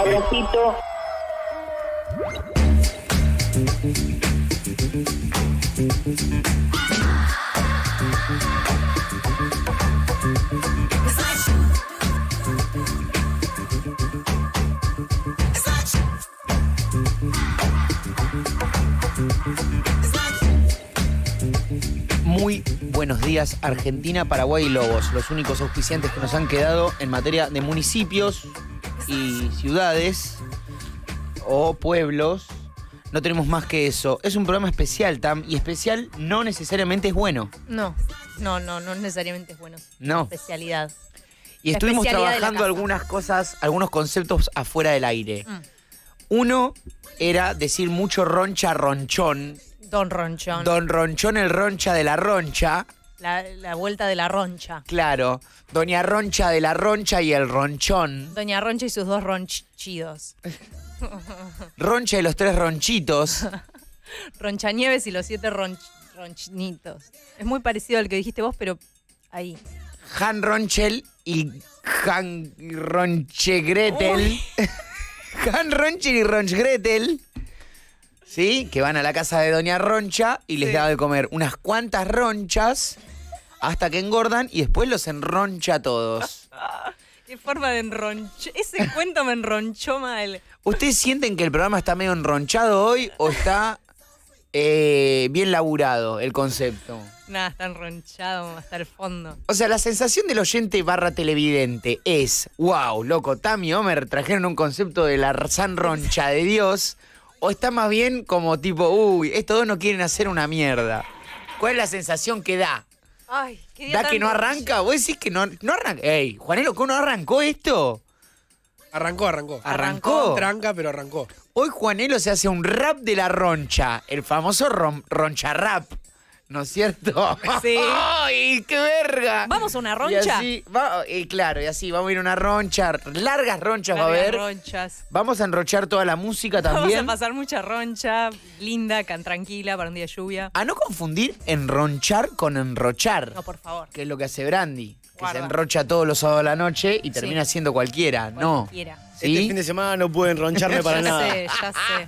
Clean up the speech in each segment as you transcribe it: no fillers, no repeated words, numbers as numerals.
Abracito. Muy buenos días, Argentina, Paraguay y Lobos, los únicos auspiciantes que nos han quedado en materia de municipios y ciudades o pueblos. No tenemos más que eso. Es un programa especial, Tam, y especial no necesariamente es bueno. No necesariamente es bueno. No. Especialidad. Y La estuvimos especialidad de la trabajando casa. algunas cosas, algunos conceptos afuera del aire. Uno era decir mucho roncha, ronchón. Don Ronchón. Don Ronchón, el roncha de la roncha. La vuelta de la roncha. Claro. Doña Roncha de la roncha y el ronchón. Doña Roncha y sus dos ronchidos. Roncha y los tres ronchitos. Ronchanieves y los 7 ronchinitos. Es muy parecido al que dijiste vos, pero ahí. Han Ronchel y Han Ronchegretel. Han Ronchel y Ronchgretel. ¿Sí? Que van a la casa de Doña Roncha y les da de comer unas cuantas ronchas hasta que engordan y después los enroncha a todos. Qué forma de enronchar. Ese cuento me enronchó mal. ¿Ustedes sienten que el programa está medio enronchado hoy o está bien laburado el concepto? Nada, está enronchado hasta el fondo. O sea, la sensación del oyente / televidente es, wow, loco, Tam y Homer trajeron un concepto de la san roncha de Dios, o está más bien como tipo, uy, estos dos no quieren hacer una mierda. ¿Cuál es la sensación que da? Ay, qué día ¿Da tan que no arranca? ¿Vos decís que no arranca? Ey, Juanelo, ¿cómo no arrancó esto? Arrancó. ¿Arrancó? Tranca, pero arrancó. Hoy Juanelo se hace un rap de la roncha, el famoso roncha rap, ¿no es cierto? Sí. ¡Ay, qué verga! ¿Vamos a una Y roncha? así, claro, y así, vamos a ir a una roncha, largas ronchas va a Largas haber. ronchas. Vamos a enrochar toda la música también. Vamos a pasar mucha roncha, linda, tranquila para un día de lluvia. A no confundir enronchar con enrochar, No, por favor. que es lo que hace Brandy, que Guarda. se enrocha todos los sábados a la noche y termina siendo cualquiera. No. Cualquiera. ¿Sí? Este fin de semana no pueden roncharme para nada. Ya sé.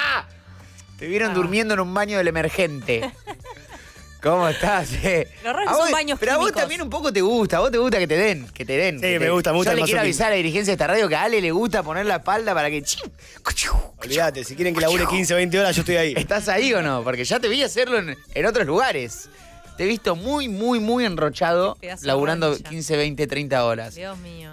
Te vieron durmiendo en un baño del emergente. ¿Cómo estás? Los rayos A vos- son baños Pero a vos químicos. también un poco te gusta, a vos te gusta que te den. Sí, que me gusta Yo el le quiero masoquismo. avisar a la dirigencia de esta radio que a Ale le gusta poner la espalda para que... Olvídate, si quieren que labure 15 o 20 horas, yo estoy ahí. ¿Estás ahí o no? Porque ya te vi hacerlo en otros lugares. Te he visto muy, muy, muy enrochado, Qué pedazo de laburando roncha. 15, 20, 30 horas. Dios mío.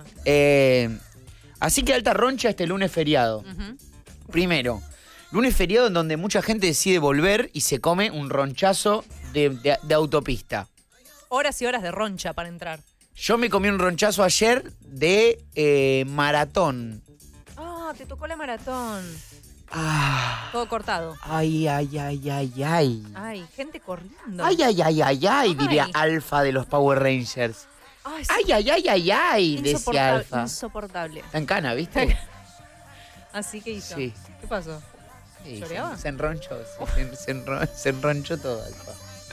Así que alta roncha este lunes feriado. Ujú. Primero, lunes feriado en donde mucha gente decide volver y se come un ronchazo de autopista. Horas y horas de roncha para entrar. Yo me comí un ronchazo ayer de maratón. Ah, te tocó la maratón. Ah, Todo cortado. ay, ay, ay, ay, ay. Ay, gente corriendo. Ay, ay, ay, ay, ay, diría Ay. Alfa de los Power Rangers. Ay, sí. Ay, ay, ay, ay, ay, decía Insoportable. Alfa. Insoportable. Está en cana, ¿viste? Así que hizo. Sí. ¿Qué pasó? Sí, ¿Lloreaba? se enronchó, se enronchó todo, Alfa.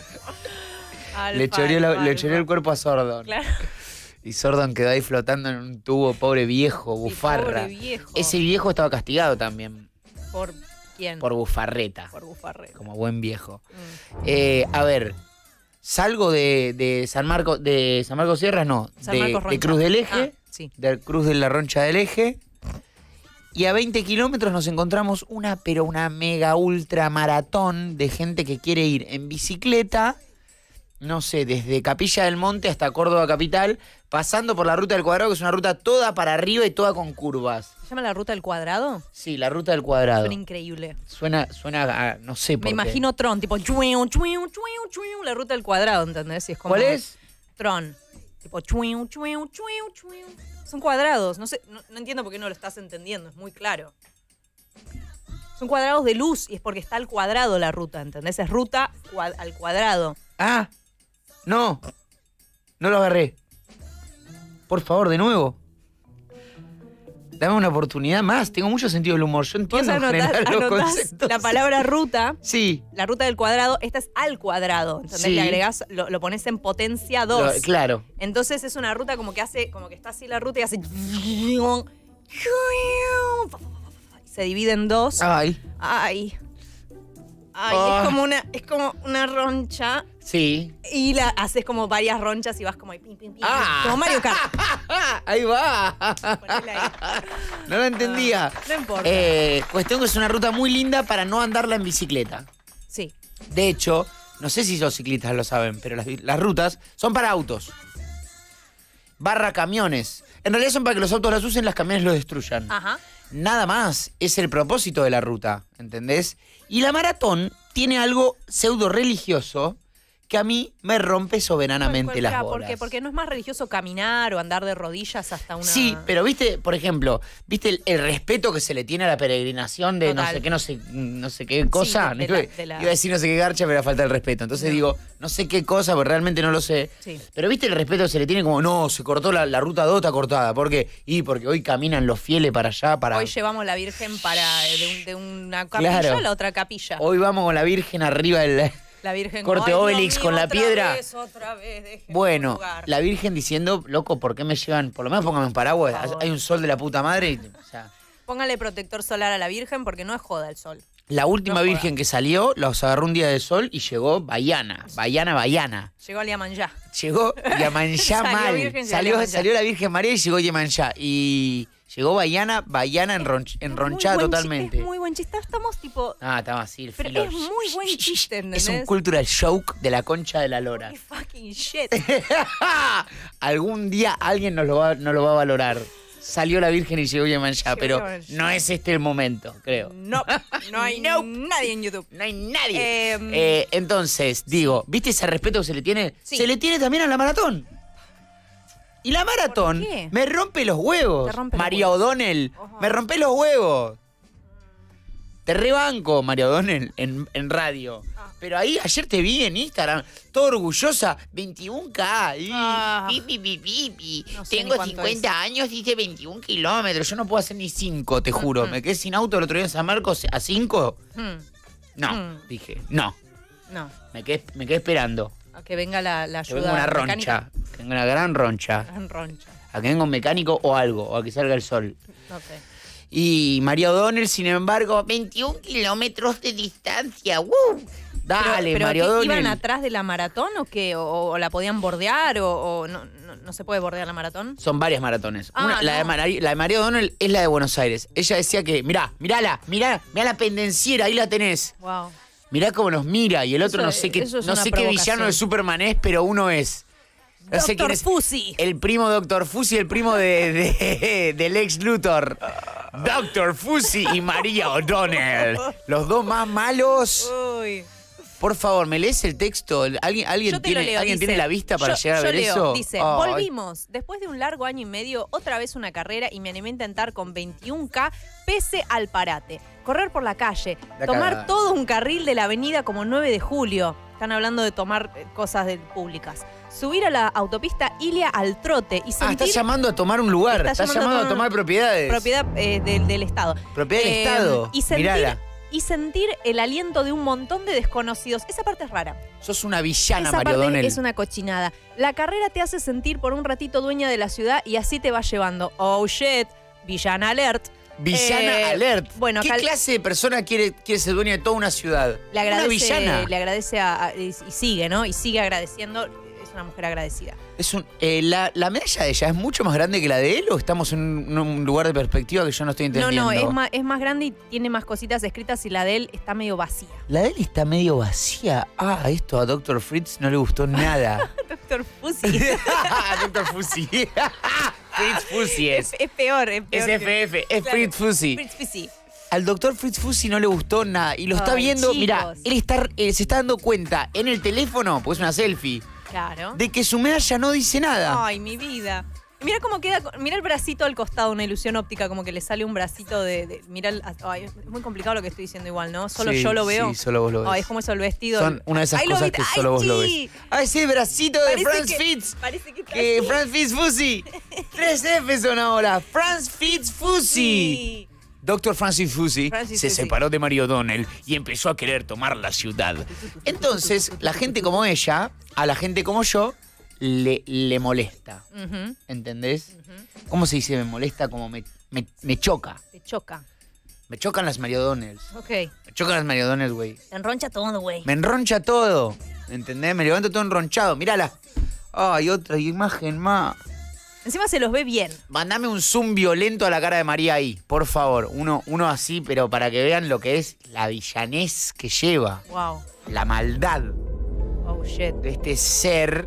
Alfa, Le choreó Alfa. el cuerpo a Sordon. Claro. Y Sordon quedó ahí flotando en un tubo, pobre viejo, bufarra. Pobre viejo. Ese viejo estaba castigado también ¿Por quién? por bufarreta, Por bufarre. como buen viejo. A ver, salgo de San Marcos Sierras, no, San Marcos de Roncha. Cruz del Eje, Sí. del Cruz de la Roncha del Eje. Y a 20 kilómetros nos encontramos una mega ultra maratón de gente que quiere ir en bicicleta, no sé, desde Capilla del Monte hasta Córdoba Capital, pasando por la Ruta del Cuadrado, que es una ruta toda para arriba y toda con curvas. ¿Se llama la ruta del cuadrado? Sí, la Ruta del Cuadrado. Suena increíble. Suena a, no sé por Me qué. imagino Tron, tipo chuiu, chuiu, chuiu, chuiu, la ruta del cuadrado, ¿entendés? Y es como ¿Cuál es? Tron. Tipo chuiu, chuiu, chuiu, chuiu. Son cuadrados, no sé, no entiendo por qué no lo estás entendiendo, es muy claro. Son cuadrados de luz y es porque está al cuadrado la ruta, ¿entendés? Es ruta al cuadrado. Ah, no lo agarré. Por favor, de nuevo. Dame una oportunidad más. Tengo mucho sentido del humor. Yo Vos entiendo en general los anotás conceptos. la palabra ruta, Sí. la ruta del cuadrado, esta es al cuadrado, ¿entendés? Sí. Le agregás, lo pones en potencia 2. Claro. Entonces es una ruta como que está así la ruta y hace... se divide en dos. Ay. Ay. Ay, Ah. es como una roncha Sí. y la haces como varias ronchas y vas como ahí, pim, pim, pim, Ah. como Mario Kart. Ahí va. Ponele ahí. No lo entendía. No importa. Cuestión que es una ruta muy linda para no andarla en bicicleta. Sí. De hecho, no sé si los ciclistas lo saben, pero las rutas son para autos. Barra camiones. En realidad son para que los autos las usen, las camiones los destruyan. Ajá. Nada más es el propósito de la ruta, ¿entendés? Y la maratón tiene algo pseudo religioso que a mí me rompe soberanamente las bolas. ¿Por qué? Porque no es más religioso caminar o andar de rodillas hasta una... Sí, pero viste, por ejemplo, viste el respeto que se le tiene a la peregrinación de Total. no sé qué cosa. de Iba la- a decir no sé qué garcha, pero falta el respeto. Entonces No. digo, no sé qué cosa, porque realmente no lo sé. Sí. Pero viste el respeto que se le tiene como, no, se cortó la ruta 2, está cortada. ¿Por qué? Y porque hoy caminan los fieles para allá, para... Hoy llevamos la Virgen de una capilla Claro. a la otra capilla. Hoy vamos con la Virgen arriba del... La Virgen Corte "Ay, Dios Obelix mío, con la otra piedra". Otra vez, déjenme Bueno, jugar. la Virgen diciendo, loco, ¿por qué me llevan? Por lo menos póngame un paraguas, Por favor. hay un sol de la puta madre. O sea, Póngale protector solar a la Virgen porque no es joda el sol. la última No joda. Virgen que salió, los agarró un día de sol y llegó Baiana. Llegó a Liamanjá. Llegó Yemanjá Salió mal. Virgen, llegó Yemanjá. Salió la Virgen María y llegó Yemanjá. Y llegó Baiana enronchada Muy buen totalmente. Es muy buen chiste. Estamos tipo... Ah, estaba así, el Pero filo. es muy buen chiste, ¿entendés? Es un cultural joke de la concha de la lora. Holy fucking shit. Algún día alguien nos lo va a valorar. Salió la Virgen y llegó Yemanjá, Llegó pero Yemanjá. no es este el momento, creo. No, no hay Nope. nadie en YouTube. No hay nadie. Entonces, digo, ¿viste ese respeto que se le tiene? Sí. Se le tiene también a la maratón. Y la maratón ¿Por qué? me rompe los huevos. Te rompe los María huevos. O'Donnell, Ajá. me rompe los huevos. Te rebanco, María O'Donnell, en radio. Pero ahí ayer te vi en Instagram, toda orgullosa, 21K. Y, Ah. pi. No sé ni Tengo cuánto 50 años, hice 21 kilómetros. Yo no puedo hacer ni 5, te juro. Me quedé sin auto el otro día en San Marcos a 5. No, dije, no. No, Me quedé esperando. a que venga la Que ayuda venga una mecánica. roncha. Que venga una gran roncha. Gran roncha. A que venga un mecánico o algo. O a que salga el sol. Ok. Y María O'Donnell, sin embargo, 21 kilómetros de distancia. ¡Woo! Dale, pero María ¿qué, O'Donnell. ¿iban atrás de la maratón o qué? ¿O la podían bordear? ¿O no se puede bordear la maratón? Son varias maratones. Ah, la, no. la de María O'Donnell es la de Buenos Aires. Ella decía que, mirá la pendenciera, ahí la tenés. Wow. Mirá cómo nos mira. Y el otro Eso- no sé qué, eso es no una sé qué villano provocación. de Superman es, pero uno es. No sé quién Doctor es. Fusi. El primo de Dr. Fusi, el primo del ex Luthor. Dr. Fusi y María O'Donnell. Los dos más malos. Uy. Por favor, ¿me lees el texto? ¿Alguien Yo te lo leo, ¿alguien dice, tiene la vista para llegar a ver leo, eso? Dice, Ay. volvimos. Después de un largo año y medio, otra vez una carrera y me animé a intentar con 21K pese al parate. Correr por la calle, La tomar cagada. todo un carril de la avenida como 9 de julio. Están hablando de tomar cosas públicas. Subir a la autopista Ilia al trote y Ah, sentir... estás llamando a tomar un lugar. Estás llamando a tomar propiedades. Propiedad del Estado. Propiedad del Estado. Y sentir, Mirala. y sentir el aliento de un montón de desconocidos. Esa parte es rara. Sos una villana, Esa María parte O'Donnell. es una cochinada. La carrera te hace sentir por un ratito dueña de la ciudad y así te va llevando. Oh shit, villana alert. Villana alert. Bueno, ¿Qué acá clase de persona quiere ser dueña de toda una ciudad? le Una villana. agradece y sigue, ¿no? Y sigue agradeciendo. Es una mujer agradecida. Es la medalla de ella es mucho más grande que la de él o estamos en un lugar de perspectiva que yo no estoy entendiendo. No, es más grande y tiene más cositas escritas y la de él está medio vacía. La de él está medio vacía. Ah, esto a Dr. Fritz no le gustó nada. Doctor Fusi. Dr. Fusi. Fritz Fusi es. Es peor. Es que- FF, es Claro. Fritz Fusi. Fritz Fusi. Al doctor Fritz Fusi no le gustó nada. Y lo está Ay, viendo, chicos. mira, se está dando cuenta en el teléfono, pues es una selfie, Claro. de que su medalla no dice nada. Ay, mi vida. Y mira cómo queda, mira el bracito al costado, una ilusión óptica, como que le sale un bracito mira ay, es muy complicado lo que estoy diciendo igual, ¿no? Solo Sí, yo lo veo. sí, solo vos lo ves. Ay, es como eso el vestido. Son una de esas Ahí lo cosas vi- que ¡Ay, solo vos lo sí! ves. Ah, ese bracito de Parece Franz que- Fitz. Parece que está Que así. Franz Fitz Fusi. 3 F son ahora. Franz Fitz Fusi. Sí. Dr. Francis Fusi Francis se Fusi. separó de Mario O'Donnell y empezó a querer tomar la ciudad. Entonces, la gente como ella, a la gente como yo, le molesta. Ujú, ¿Entendés? ¿Cómo se dice me molesta? Como me choca. te choca. Me chocan las Mario Donalds. Ok. Me chocan las Mario Donalds, güey. Te enroncha todo, güey. Me enroncha todo. ¿Entendés? Me levanto todo enronchado. Mírala. Ay, otra imagen más. Encima se los ve bien. Mandame un zoom violento a la cara de María ahí, por favor. Uno así, pero para que vean lo que es la villanez que lleva. Wow. La maldad Oh, shit. de este ser.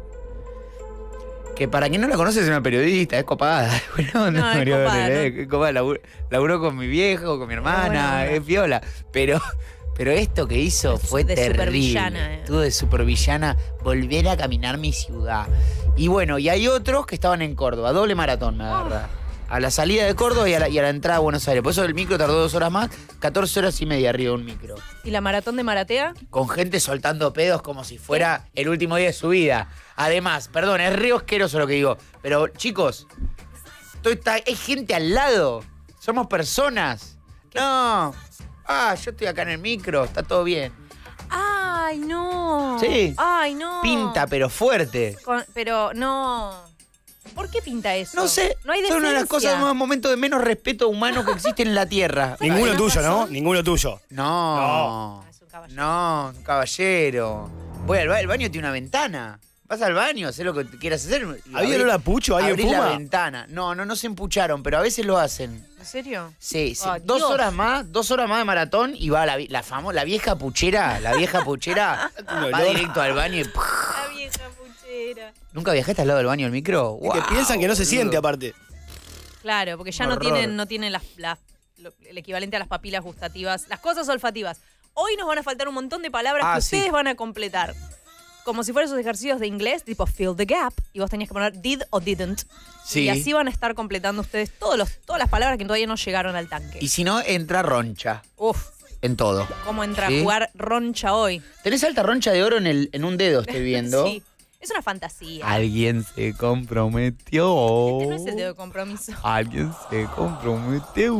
Que para quien no la conoce es una periodista, es copada. Bueno, No, es María copada, Donel, ¿no? es copada. Laburó con mi viejo, con mi hermana, Bueno. es viola. Pero esto que hizo fue de terrible. supervillana, Estuvo de supervillana, volver a caminar mi ciudad. Y bueno, y hay otros que estaban en Córdoba, doble maratón me agarra. A la salida de Córdoba y a la entrada a Buenos Aires. Por eso el micro tardó 2 horas más, 14 horas y media arriba de un micro. ¿Y la maratón de Maratea? Con gente soltando pedos como si fuera el último día de su vida. Además, perdón, es re asqueroso lo que digo. Pero chicos, hay gente al lado. Somos personas. No. Yo estoy acá en el micro, está todo bien. ¡Ay, no! Sí. ¡Ay, no! Pinta, pero fuerte. Pero no. ¿Por qué pinta eso? No sé, No hay son una de las decencia. cosas, un momento de menos respeto humano que existe en la Tierra. Ninguno ¿Tenés tuyo, ¿no? razón? Ninguno tuyo. No. Es un caballero. No, un caballero. Voy al el baño tiene una ventana. Vas al baño, haz lo que quieras hacer. ¿Había olor a pucho? ¿Alguien Abrí fuma? la ventana. No se empucharon, pero a veces lo hacen. ¿En serio? Sí, sí. Ah, 2 Dios. horas más de maratón y va la vieja puchera, va olor. directo al baño y... La vieja puchera. ¿Nunca viajaste al lado del baño del micro? Es que Guau, piensan que no se boludo. siente aparte. Claro, porque ya Un no horror. tienen el equivalente a las papilas gustativas, las cosas olfativas. Hoy nos van a faltar un montón de palabras que Sí. ustedes van a completar. Como si fueran esos ejercicios de inglés, tipo fill the gap, y vos tenías que poner did o didn't. Sí. Y así van a estar completando ustedes todas las palabras que todavía no llegaron al tanque. Y si no, entra roncha Uf, en todo. cómo entra ¿Sí? a jugar roncha hoy. Tenés alta roncha de oro en un dedo, estoy viendo. Sí, es una fantasía. Alguien se comprometió. Este no es el dedo de compromiso. Alguien se comprometió.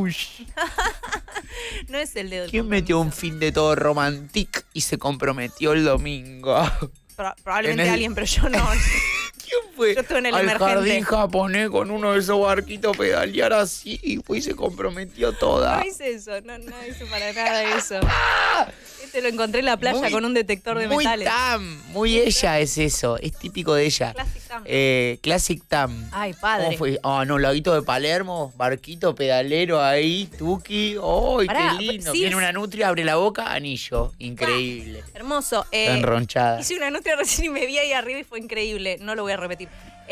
No es el dedo de ¿Quién metió un fin de todo romantic y se comprometió el domingo? Probablemente en el- alguien, pero yo no. ¿Quién fue? Yo estuve en el al emergente. jardín japonés con uno de esos barquitos pedalear así y fue y se comprometió toda. No hice eso, no hice para nada eso. Este lo encontré en la playa Muy- con un detector de muy metales. muy ella es eso, es típico de ella. Classic Tam. Classic Tam. Ay, padre. ¿Cómo fue? No, laguito de Palermo, barquito pedalero ahí, tuki. ¡Ay, Pará, qué lindo! sí, Viene es- una nutria, abre la boca, anillo. Increíble. Hermoso. Está enronchada. Hice una nutria recién y me vi ahí arriba y fue increíble. No lo voy a repetir.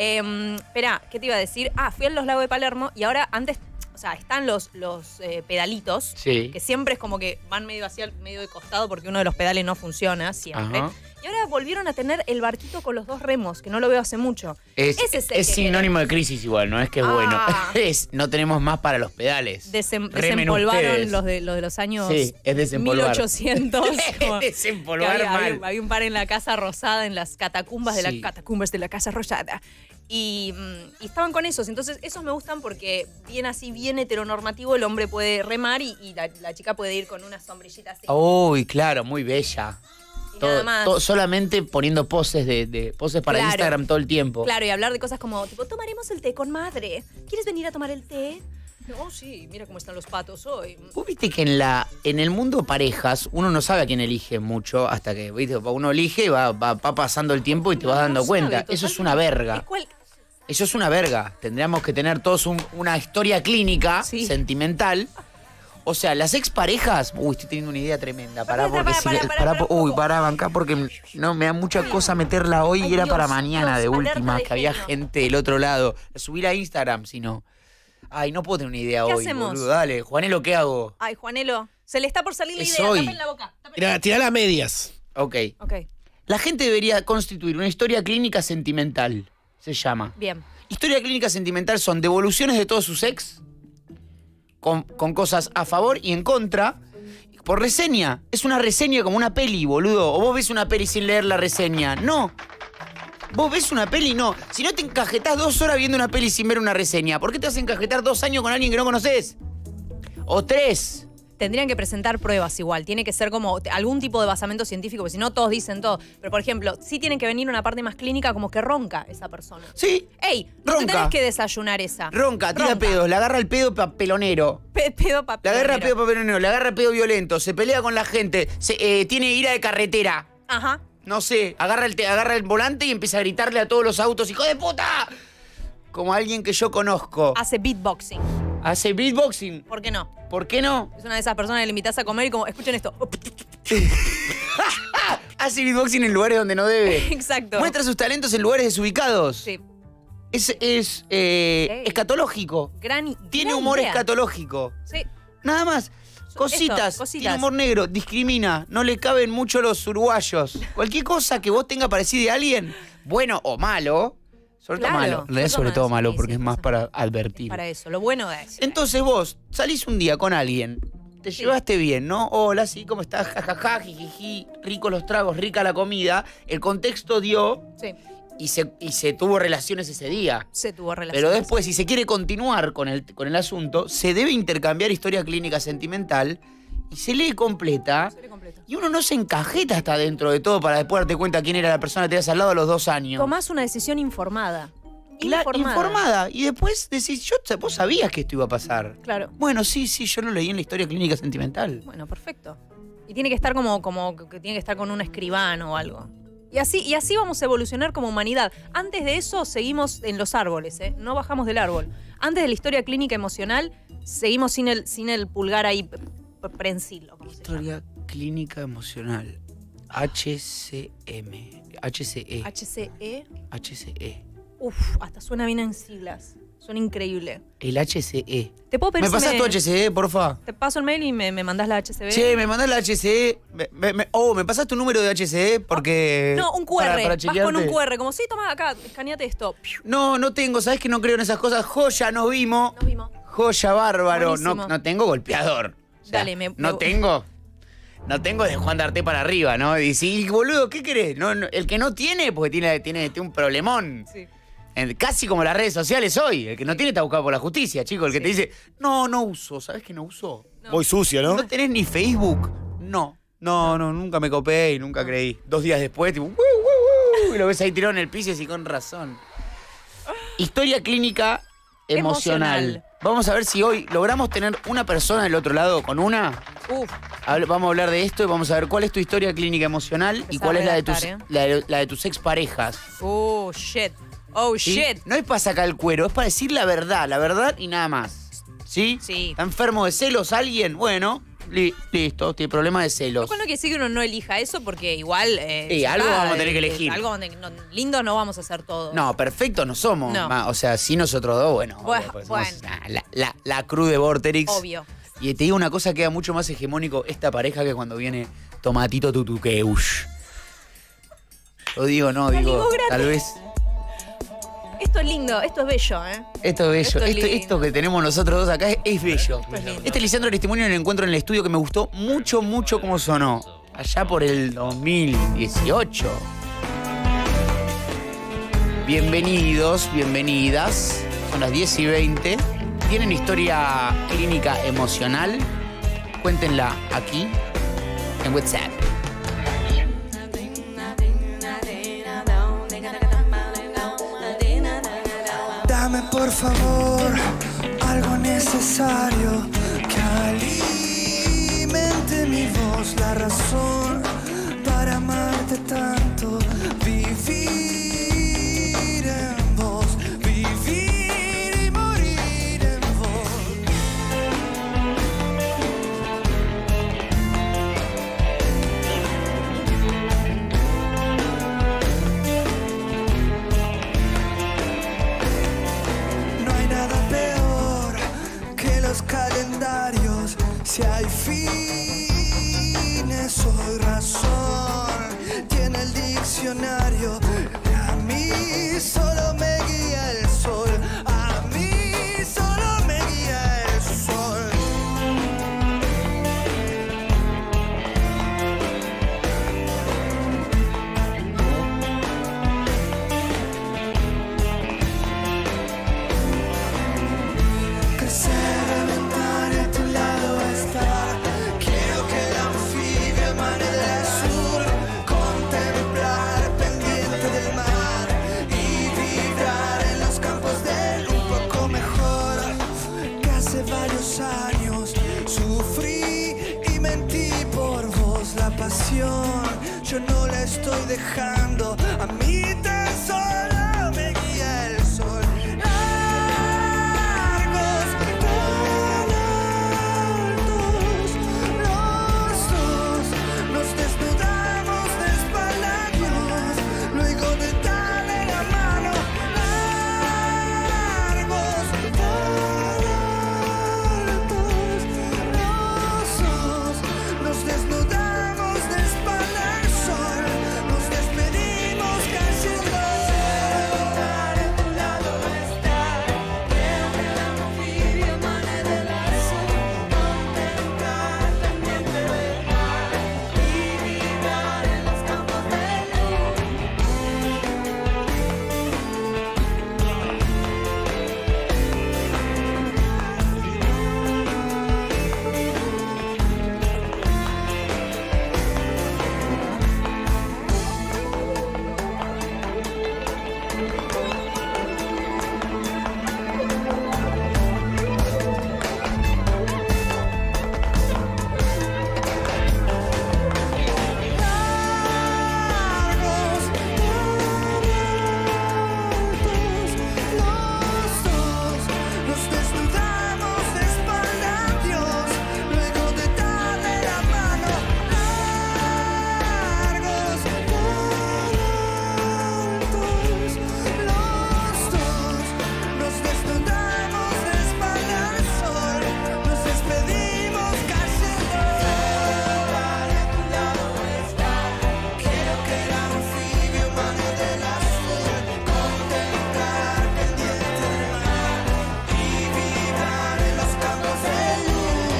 Espera, ¿qué te iba a decir? Fui a los lagos de Palermo y ahora antes, o sea, están los pedalitos. Sí. Que siempre es como que van medio hacia medio de costado porque uno de los pedales no funciona siempre. Ajá. Y ahora volvieron a tener el barquito con los 2 remos, que no lo veo hace mucho. Ese es el es que sinónimo de crisis igual, no es que es Ah. bueno. No tenemos más para los pedales. Remen Desempolvaron ustedes. los de los años Sí, es desempolvar. 1800. como Es desempolvar que había, mal. había un par en la Casa Rosada, en las catacumbas Sí. de la Casa Rosada. Y estaban con esos. Entonces, esos me gustan porque bien así, bien heteronormativo, el hombre puede remar y la chica puede ir con una sombrillita así. Uy, claro, muy bella. Y nada más. Solamente poniendo poses poses para Claro. Instagram todo el tiempo. Claro, y hablar de cosas como, tipo, tomaremos el té con madre. ¿Quieres venir a tomar el té? Oh, sí, mira cómo están los patos hoy. Vos viste que en el mundo parejas uno no sabe a quién elige mucho hasta que ¿viste? Uno elige y va pasando el tiempo y te vas dando No cuenta. sabe, Eso es totalmente. una verga. Es cual- Eso es una verga. Tendríamos que tener todos una historia clínica, Sí. sentimental. O sea, las exparejas. Uy, estoy teniendo una idea tremenda. Pará, Pará, porque pará, si- pará, pará, uy, pará. pará, bancá, porque no me da mucha cosa meterla hoy Ay, y era Dios, para mañana Dios, de alerta última, de que había genio. gente del otro lado. Subir a Instagram, si no. Ay, no puedo tener una idea ¿Qué hoy, hacemos? boludo. Dale, Juanelo, ¿qué hago? Ay, Juanelo, se le está por salir la Es idea. hoy. Tapen la boca. Mira, tirá las medias. Ok. Ok, La gente debería constituir una historia clínica sentimental. Se llama. bien. Historia clínica sentimental son devoluciones de todos sus ex, con cosas a favor y en contra, por reseña. Es una reseña como una peli, boludo. O vos ves una peli sin leer la reseña. No. Vos ves una peli, no. Si no te encajetás 2 horas viendo una peli sin ver una reseña, ¿por qué te vas a encajetar 2 años con alguien que no conoces? O 3. Tendrían que presentar pruebas igual. Tiene que ser como algún tipo de basamento científico, porque si no todos dicen todo. Pero, por ejemplo, sí tiene que venir una parte más clínica como que ronca esa persona. Sí. ¡Ey! No te tenés que desayunar esa. Ronca, tira pedos, le agarra el pedo pelonero. Pedo papel. Le agarra pedo papelonero, le agarra pedo violento, se pelea con la gente, tiene ira de carretera. Ajá. No sé, agarra el volante y empieza a gritarle a todos los autos, ¡hijo de puta! Como alguien que yo conozco. Hace beatboxing. Hace beatboxing. ¿Por qué no? ¿Por qué no? Es una de esas personas que le invitas a comer y como, escuchen esto. Hace beatboxing en lugares donde no debe. Exacto. Muestra sus talentos en lugares desubicados. Sí. Es escatológico. Tiene gran humor idea. escatológico. Sí. Nada más. Cositas. Tiene humor negro, discrimina, no le caben mucho los uruguayos. Cualquier cosa que vos tenga parecida de alguien, bueno o malo, sobre todo malo. En realidad sobre todo malo, porque es más para advertir. Para eso, lo bueno es. Entonces vos salís un día con alguien, te llevaste bien, ¿no? Hola, sí, ¿cómo estás? Jajaja, jijiji, ricos los tragos, rica la comida. El contexto dio Sí. y se tuvo relaciones ese día. Se tuvo relaciones. Pero después, si se quiere continuar con el asunto, se debe intercambiar historia clínica sentimental y se lee completa. Y uno no se encajeta hasta dentro de todo para después darte cuenta quién era la persona que tenías al lado a los 2 años. Tomás una decisión informada. Informada. Y después decís, vos sabías que esto iba a pasar. Claro. Bueno, sí, yo lo leí en la historia clínica sentimental. Bueno, perfecto. Y tiene que estar como que tiene que estar con un escribano o algo. Y así vamos a evolucionar como humanidad. Antes de eso seguimos en los árboles, ¿eh? No bajamos del árbol. Antes de la historia clínica emocional, seguimos sin el pulgar ahí prensil. Historia clínica emocional. HCM. HCE. HCE. Uf, hasta suena bien en siglas. Suena increíble. El HCE. ¿Te puedo pedir ¿Me pasás tu HCE, porfa? Te paso el mail y me mandás la HCB. Che, me mandás la HCE. ¿Me pasás tu número de HCE? Porque... No, un QR. Para vas con un QR. Como, sí, toma acá, escaneate esto. No tengo. ¿Sabés que no creo en esas cosas? Joya, nos vimos. Joya, bárbaro. No tengo golpeador. O sea, Dale, No tengo de Juan D'Arte para arriba, ¿no? Y sí, boludo, ¿qué querés? El que no tiene, porque tiene un problemón. Sí. Casi como las redes sociales hoy. El que no tiene está buscado por la justicia, chico. El que te dice, no uso. ¿Sabés que no uso? No. Voy sucio, ¿no? ¿No tenés ni Facebook? No, nunca me copé y nunca creí. 2 días después, tipo, y lo ves ahí tirado en el piso y así con razón. Historia clínica emocional. Vamos a ver si hoy logramos tener una persona del otro lado con una. Vamos a hablar de esto y vamos a ver cuál es tu historia clínica emocional y cuál es la de tus exparejas. Shit. ¿Sí? Shit. No es para sacar el cuero, es para decir la verdad y nada más. ¿Sí? Sí. ¿Está enfermo de celos alguien? Bueno, listo, tiene problemas de celos. Lo cual no quiere decir que uno no elija eso, porque igual... algo vamos a tener que elegir. Algo lindo no vamos a hacer todo. No, perfecto no somos. No. O sea, sí nosotros dos, bueno. Bueno. Somos la crew de Vorterix. Obvio. Y te digo una cosa, queda mucho más hegemónico esta pareja que cuando viene Tomatito Tutuqueush. Lo digo, digo, tal vez... Esto es lindo, esto es bello, ¿eh? Esto es bello. Esto que tenemos nosotros dos acá es bello. Es lindo. Este Lisandro Testimonio lo encuentro en el estudio que me gustó mucho cómo sonó. Allá por el 2018. Bienvenidos, bienvenidas. Son las 10:20. ¿Tienen historia clínica emocional? Cuéntenla aquí en WhatsApp. Dame por favor algo necesario que alimente mi voz, la razón para amarte tanto, vivir en vos, vivir y morir en vos. No hay nada peor que los calendarios. Si hay fines, soy razón. Tiene el diccionario. A mí solo me guía el sol. A mí solo me guía el sol. Crecer, reventar y a tu lado estar. pasión, yo no la estoy dejando. A mí tan solo me guía el sol. Largos, tan altos, los dos nos desnudamos de espalda a Dios, luego de darle la mano. Largos, tan altos, los dos nos desnudamos de espalda al sol, nos despedimos cayendo. Estar a tu lado estar, creo que el anfibio emane del azul, contemplar pendiente del mar y vibrar en los campos de luz. Largos, los dos nos desnudamos de espalda a Dios, luego de darle la mano. Largos, altos, los dos nos desnudamos de espalda al sol, nos despedimos cayendo. Estar a tu lado estar, quiero que el anfibio emane del azul, contemplar pendiente del mar y vibrar en los campos de luz.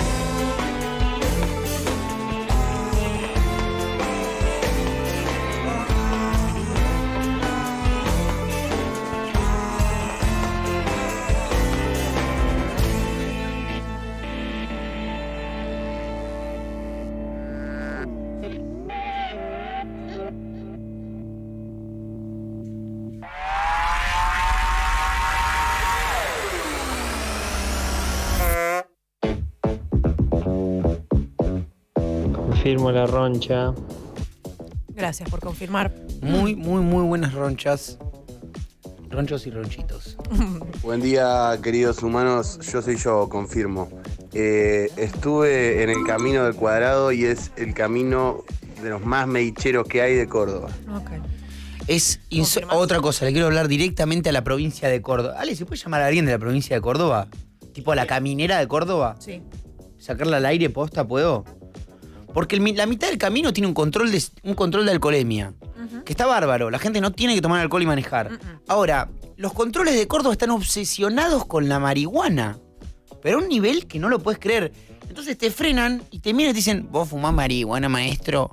Confirmo la roncha. Gracias por confirmar. Muy buenas ronchas. Ronchos y ronchitos. Buen día, queridos humanos. Yo soy yo, confirmo. Estuve en el Camino del Cuadrado y es el camino de los más medicheros que hay de Córdoba. Ok. ¿Confirmás? Otra cosa, le quiero hablar directamente a la provincia de Córdoba. Ale, ¿se puede llamar a alguien de la provincia de Córdoba? Tipo a la caminera de Córdoba. Sí. ¿Sacarla al aire posta puedo? Porque la mitad del camino tiene un control de alcoholemia. Que está bárbaro. La gente no tiene que tomar alcohol y manejar. Ahora, los controles de Córdoba están obsesionados con la marihuana. Pero a un nivel que no lo puedes creer. Entonces te frenan y te miran y te dicen, ¿vos fumás marihuana, maestro?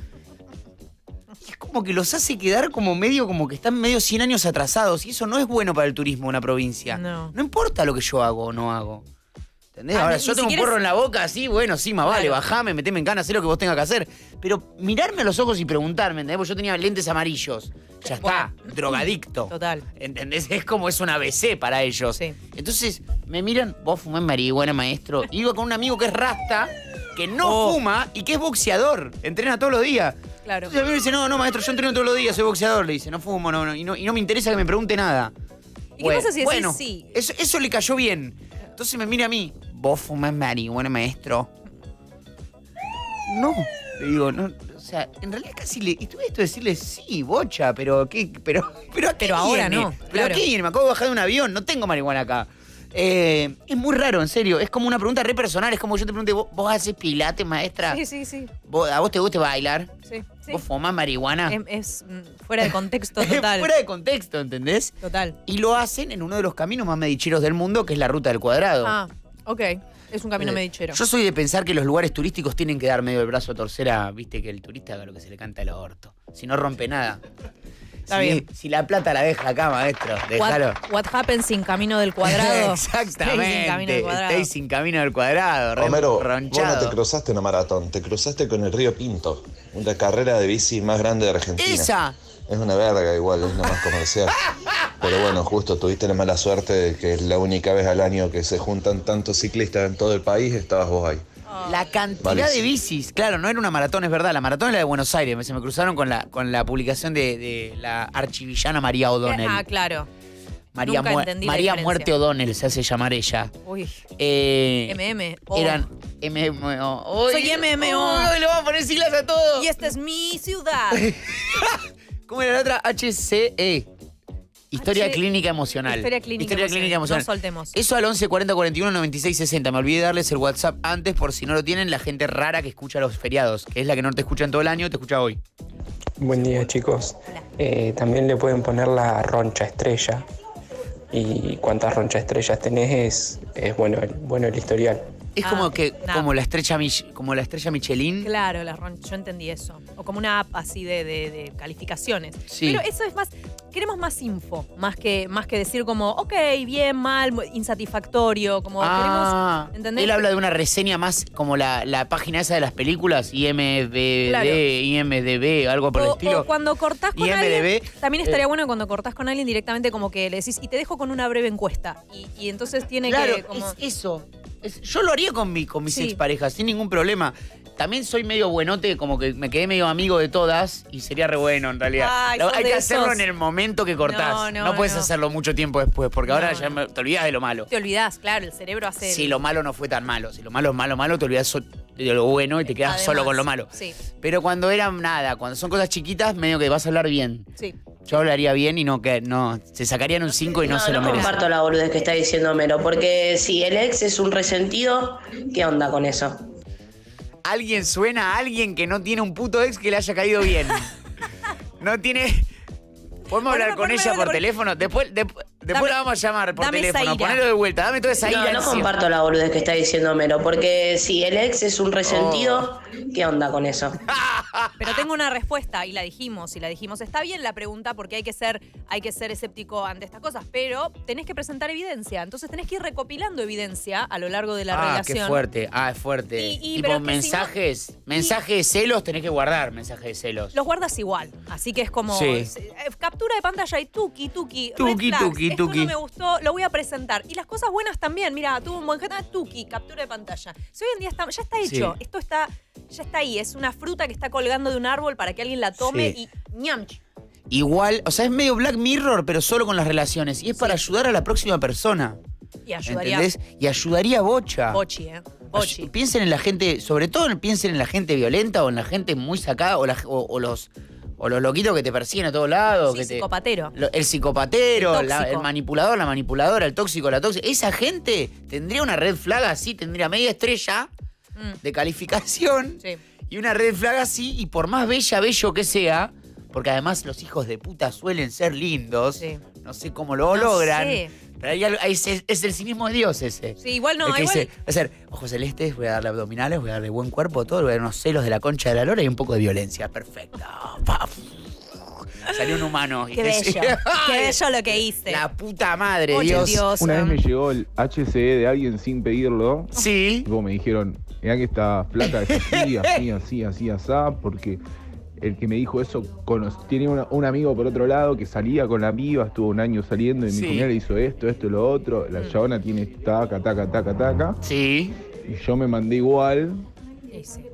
Y es como que los hace quedar como que están medio 100 años atrasados. Y eso no es bueno para el turismo de una provincia. No. No importa lo que yo hago o no hago. ¿Entendés? Ah, Ahora, ni yo tengo un siquiera porro en la boca, así, bueno, sí, más vale, Claro. bajame, meteme en cana, hacé lo que vos tengas que hacer. Pero mirarme a los ojos y preguntarme, ¿entendés? Porque yo tenía lentes amarillos. Ya está, drogadicto. Total. ¿Entendés? Es como es un ABC para ellos. Sí. Entonces, me miran, vos fumás marihuana, maestro. Y iba con un amigo que es rasta, que no fuma y que es boxeador. Entrena todos los días. Claro. Entonces a mí me dice, no, maestro, yo entreno todos los días, soy boxeador. Le dice, no fumo, y no me interesa que me pregunte nada. ¿Y qué pasa si decís bueno, sí? Eso le cayó bien. Entonces me mira a mí, ¿vos fumás marihuana, maestro? No. Le digo, no, o sea, en realidad casi estuve esto de decirle, sí, bocha, pero ¿qué? Pero ¿a qué Pero ahora viene? no, ¿Pero claro. a qué viene? Me acabo de bajar de un avión, no tengo marihuana acá. Es muy raro, en serio. Es como una pregunta re personal. Es como yo te pregunte, ¿vos haces pilates, maestra? Sí. ¿A vos te gusta bailar? Sí. ¿Vos fumás marihuana? Es fuera de contexto total. Fuera de contexto, ¿entendés? Total. Y lo hacen en uno de los caminos más medicheros del mundo, que es la Ruta del Cuadrado. Ah, ok. Es un camino medichero. Yo soy de pensar que los lugares turísticos tienen que dar medio el brazo a torcer a, viste, que el turista haga lo que se le canta al orto. Si no rompe nada. Está bien. Si la plata la deja acá, maestro, déjalo. What happens sin camino del cuadrado? Exactamente. Stay sin camino del cuadrado. Stay sin camino del cuadrado. Romero, vos ronchado. no te cruzaste una maratón, te cruzaste con el Río Pinto, una carrera de bici más grande de Argentina. ¡Esa! Es una verga igual, es una más comercial. Pero bueno, justo tuviste la mala suerte de que es la única vez al año que se juntan tantos ciclistas en todo el país, estabas vos ahí. La cantidad de bicis. Claro, no era una maratón, es verdad. La maratón era de Buenos Aires. Se me cruzaron con la publicación de la archivillana María O'Donnell. Ah, claro. María, Nunca entendí la María diferencia. Muerte O'Donnell se hace llamar ella. Uy. MM. Eran MMO. Soy MMO. Uy, le vamos a poner siglas a todo. Y esta es mi ciudad. ¿Cómo era la otra? HCE. Historia clínica emocional. Historia clínica emocional. No soltemos. Eso al 11 40 41 96 60. Me olvidé de darles el WhatsApp antes por si no lo tienen, la gente rara que escucha los feriados, que es la que no te escucha en todo el año, te escucha hoy. Buen día, chicos. También le pueden poner la roncha estrella. Y cuántas ronchas estrellas tenés es bueno el historial. Es como la estrella Michelin. Claro, yo entendí eso. O como una app así de calificaciones. Sí. Pero eso es más, queremos más info, más que decir como, ok, bien, mal, insatisfactorio, como queremos, ¿entendés? Él habla de una reseña más como la página esa de las películas, IMDb, Claro. IMDb, algo por el estilo. O cuando cortás con IMDb, alguien, también estaría bueno cuando cortás con alguien directamente como que le decís, y te dejo con una breve encuesta. Y entonces tiene claro, que como... es eso. Yo lo haría con mis Sí. exparejas, sin ningún problema. También soy medio buenote, como que me quedé medio amigo de todas y sería re bueno en realidad. Ay, Hay sos que de hacerlo esos. en el momento que cortás. No puedes hacerlo mucho tiempo después, porque ahora No, ya te olvidás de lo malo. Te olvidás, claro, el cerebro hace... Si lo malo no fue tan malo. Si lo malo es malo, te olvidás de lo bueno y te quedás Además, solo con lo malo. Sí, Pero cuando eran nada, cuando son cosas chiquitas, medio que vas a hablar bien. sí. Yo hablaría bien y no, se sacarían un 5 y no se lo No merecen. comparto la boludez que está diciendo Mero, porque si el ex es un resentido, ¿qué onda con eso? Alguien suena a alguien que no tiene un puto ex que le haya caído bien. No tiene... ¿Podemos hablar con ella por teléfono? Después la vamos a llamar por dame esa teléfono. ira. Ponelo de vuelta. Dame toda esa ira No encima. comparto la boludez que está diciendo Mero, porque si el ex es un resentido, ¿qué onda con eso? Pero tengo una respuesta y la dijimos. Está bien la pregunta porque hay que ser escéptico ante estas cosas, pero tenés que presentar evidencia. Entonces tenés que ir recopilando evidencia a lo largo de la relación. Qué fuerte. Es fuerte. Y- Tipo pero es que mensajes. Mensajes de celos tenés que guardar. Mensajes de celos. Los guardas igual. Así que es como Sí. captura de pantalla y tuki. Tuki, red flags. tuki, Esto tuki. no me gustó, lo voy a presentar. Y las cosas buenas también. Mira, tuvo un buen tuki, captura de pantalla. Si hoy en día ya está hecho. Sí. Esto ya está ahí. Es una fruta que está colgando de un árbol para que alguien la tome Sí. y ñamch. Igual, o sea, es medio Black Mirror, pero solo con las relaciones. Y es para ayudar a la próxima persona. Y ayudaría ¿Entendés? Y ayudaría a Bocha. Bochi, Bochi. Piensen en la gente, sobre todo piensen en la gente violenta o en la gente muy sacada o los loquitos que te persiguen a todos lados. Sí, que psicopatero. El psicopatero, El tóxico. el manipulador, la manipuladora, el tóxico, la tóxica. Esa gente tendría una red flag así, tendría media estrella de calificación Sí. y una red flag así, y por más bello que sea, porque además los hijos de puta suelen ser lindos, Sí. no sé cómo lo No logran. sé. Pero es el cinismo de Dios ese. Sí, igual no, El que igual. dice, va a ser ojos celestes, voy a darle abdominales, voy a darle buen cuerpo, todo, voy a dar unos celos de la concha de la lora y un poco de violencia. Perfecto. ¡Paf! Salió un humano. Qué bello. Qué bello lo que hice. La puta madre, Oye, Dios. Dios. Una vez me llegó el HCE de alguien sin pedirlo. Sí. Luego me dijeron, mirá que esta flaca es así, asá, porque el que me dijo eso tiene un amigo por otro lado que salía con la piba, estuvo un año saliendo y me Sí. dijo, mirá, le hizo esto, lo otro. La chabona tiene taca. Sí. Y yo me mandé igual Sí.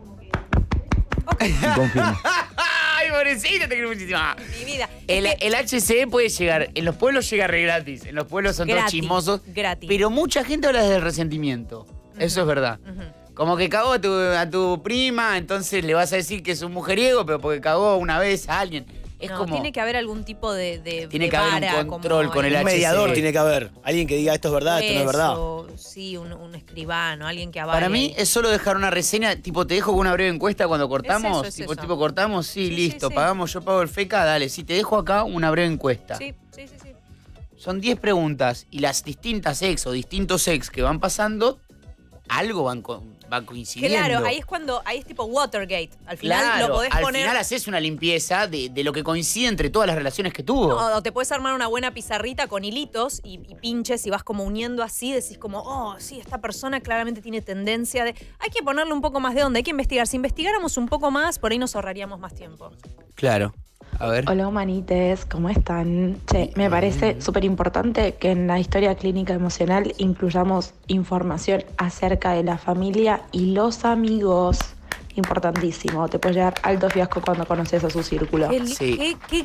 y confirmé. Ay, pobrecita, te quiero muchísimo. Mi vida. El HCE puede llegar, en los pueblos llega re gratis, en los pueblos son todos Gratis, chismosos. gratis. Pero mucha gente habla desde el resentimiento. Eso es verdad. Como que cagó a tu prima, entonces le vas a decir que es un mujeriego, pero porque cagó una vez a alguien. Es No, como... tiene que haber algún tipo de Tiene de que haber vara, un control como con el Un mediador HCE. tiene que haber. Alguien que diga esto es verdad, esto no es verdad. eso, sí, un escribano, alguien que avale. Para mí es solo dejar una reseña, tipo, te dejo con una breve encuesta cuando cortamos. Es tipo, eso. cortamos, sí, Sí, listo, sí. pagamos, yo pago el FECA, dale. Sí, te dejo acá una breve encuesta. Sí. Son 10 preguntas y las distintas ex o distintos ex que van pasando, algo van coincidiendo. Claro, ahí es tipo Watergate. Al final Claro, lo podés al poner. final haces una limpieza de lo que coincide entre todas las relaciones que tuvo. O te puedes armar una buena pizarrita con hilitos y pinches y vas como uniendo así, decís como, oh, sí, esta persona claramente tiene tendencia de... Hay que ponerle un poco más de onda, hay que investigar. Si investigáramos un poco más, por ahí nos ahorraríamos más tiempo. Claro. A ver. Hola humanites, ¿cómo están? Che, me parece súper importante que en la historia clínica emocional incluyamos información acerca de la familia y los amigos. Importantísimo, te puede llevar alto fiasco cuando conoces a su círculo. Qué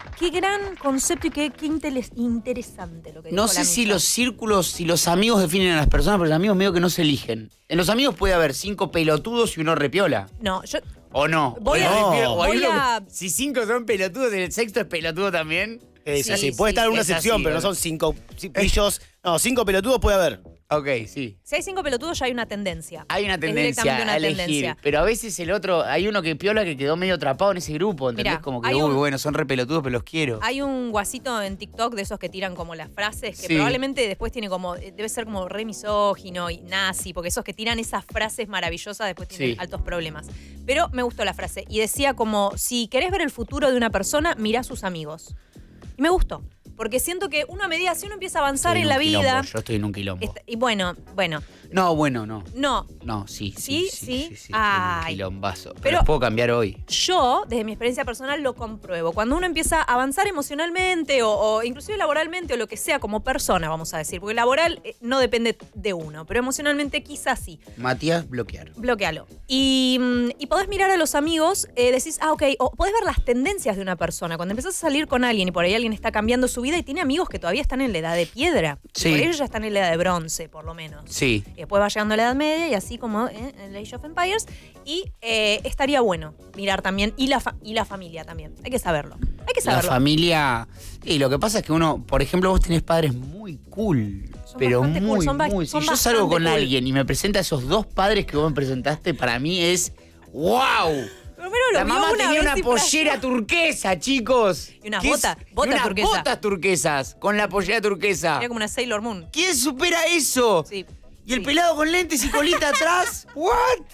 gran concepto y qué interesante lo que dijo No la sé si Mica. los círculos, si los amigos definen a las personas, pero los amigos medio que no se eligen. En los amigos puede haber 5 pelotudos y uno repiola. No, yo... ¿O no? Voy a- O hay voy uno a- que- si 5 son pelotudos, el sexto es pelotudo también. Sí, puede estar en una Es excepción, así, pero no ¿no? son 5 pillos. No, 5 pelotudos puede haber. Ok, sí. Si hay 5 pelotudos ya hay una tendencia. Hay una Es tendencia directamente una a elegir, tendencia. pero a veces el otro, hay uno que piola que quedó medio atrapado en ese grupo, ¿entendés? Mirá, como que, hay uy, un- bueno, son re pelotudos, pero los quiero. Hay un guasito en TikTok de esos que tiran como las frases, que Sí. probablemente después tiene como, debe ser como re misógino y nazi, porque esos que tiran esas frases maravillosas después tienen Sí. altos problemas. Pero me gustó la frase y decía como, si querés ver el futuro de una persona, mirá a sus amigos. Y me gustó, porque siento que uno a medida, si uno empieza a avanzar Estoy en la un quilombo, vida... yo estoy en un quilombo. Y bueno, No, bueno, no. no. No, sí. ¿Sí? Ay. Un quilombazo. Pero Pero- los puedo cambiar hoy. Yo, desde mi experiencia personal, lo compruebo. Cuando uno empieza a avanzar emocionalmente o inclusive laboralmente o lo que sea como persona, vamos a decir, porque laboral no depende de uno, pero emocionalmente quizás sí. Matías, bloquear. Bloquealo. Y podés mirar a los amigos, decís, ok, o podés ver las tendencias de una persona. Cuando empezás a salir con alguien y por ahí alguien está cambiando su vida y tiene amigos que todavía están en la edad de piedra. Y Sí. por ahí ellos ya están en la edad de bronce, por lo menos. Sí. Y después va llegando a la Edad Media y así como en el Age of Empires. Y estaría bueno mirar también. Y la familia también. Hay que saberlo. Hay que La saberlo. familia. Y lo que pasa es que uno, por ejemplo, vos tenés padres muy cool. Son Pero bastante cool, muy, son muy. Si son yo salgo con bastante cool. alguien y me presenta a esos 2 padres que vos me presentaste, para mí es. ¡Wow! Primero lo La vio mamá una tenía vez una y pollera flasheó. turquesa, chicos. Y unas ¿Qué es? botas Y unas turquesas. botas turquesas con la pollera turquesa. Era como una Sailor Moon. ¿Quién supera eso? Sí. ¿Y el pelado con lentes y colita atrás? ¿What?